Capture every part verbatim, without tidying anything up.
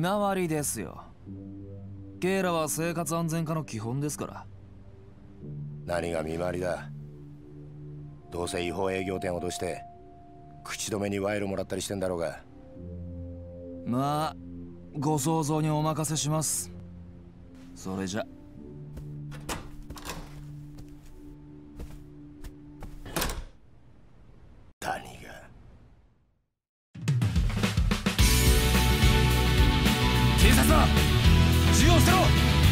見回りですよ。ケイラは生活安全課の基本ですから。 何が見回りだ。どうせ違法営業店を脅して口止めに賄賂もらったりしてんだろうが。 まあご想像にお任せします。それじゃ。 谷が警察だ、銃を捨てろ。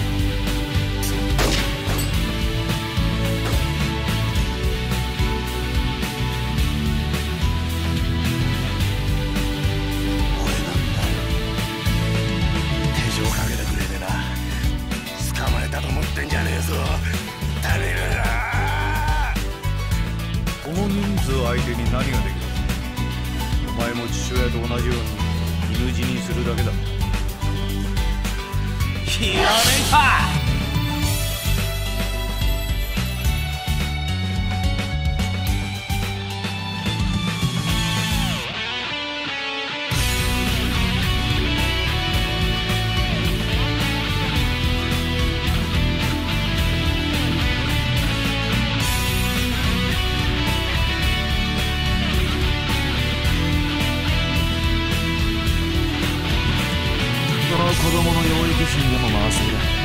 だと思ってんじゃねえぞ、タネルラ。 この人数相手に何ができる。お前も父親と同じように犬死にするだけだ。 ひらめいた。子供の養育費にでも回すぐらい。